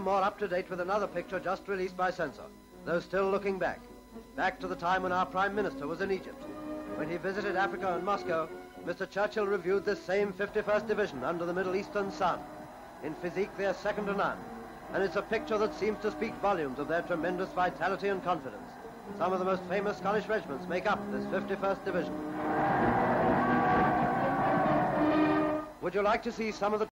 more up to date with another picture just released by Censor, though still looking back. Back to the time when our Prime Minister was in Egypt. When he visited Africa and Moscow, Mr. Churchill reviewed this same 51st Division under the Middle Eastern sun. In physique, they're second to none. And it's a picture that seems to speak volumes of their tremendous vitality and confidence. Some of the most famous Scottish regiments make up this 51st Division. Would you like to see some of the